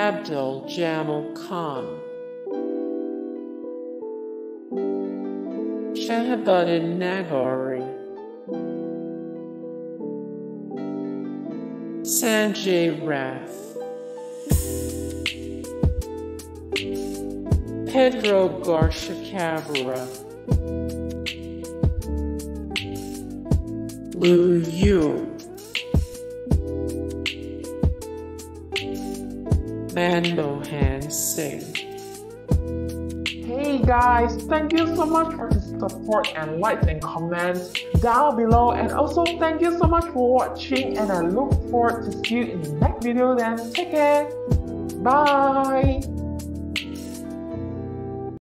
Abdul Jamal Khan, Shahabuddin Nagori, Sanjay Rath, Pedro Garcia Cabrera, Lu Yu, Manmohan Singh. Hey guys, thank you so much for the support and likes and comments down below, and also thank you so much for watching, and I look forward to see you in the next video. Then take care, bye.